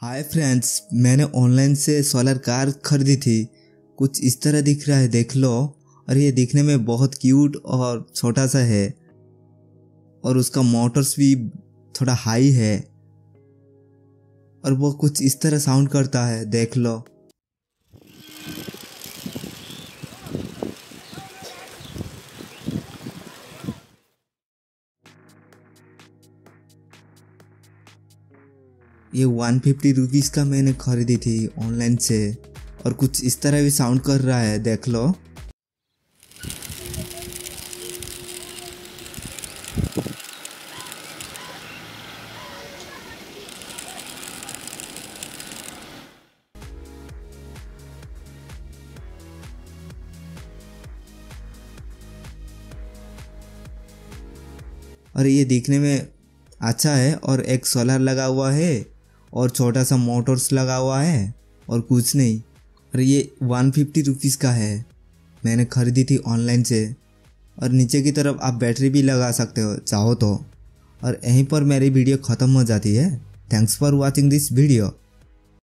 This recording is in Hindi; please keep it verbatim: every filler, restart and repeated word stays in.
हाय फ्रेंड्स, मैंने ऑनलाइन से सोलर कार खरीदी थी। कुछ इस तरह दिख रहा है, देख लो। और ये दिखने में बहुत क्यूट और छोटा सा है और उसका मोटर्स भी थोड़ा हाई है और वो कुछ इस तरह साउंड करता है, देख लो। ये वन फिफ्टी रुपीज़ का मैंने खरीदी थी ऑनलाइन से और कुछ इस तरह भी साउंड कर रहा है, देख लो। और ये दिखने में अच्छा है और एक सोलर लगा हुआ है और छोटा सा मोटर्स लगा हुआ है और कुछ नहीं। और ये वन फिफ्टी रुपीज़ का है, मैंने खरीदी थी ऑनलाइन से। और नीचे की तरफ आप बैटरी भी लगा सकते हो चाहो तो। और यहीं पर मेरी वीडियो ख़त्म हो जाती है। Thanks for watching this video.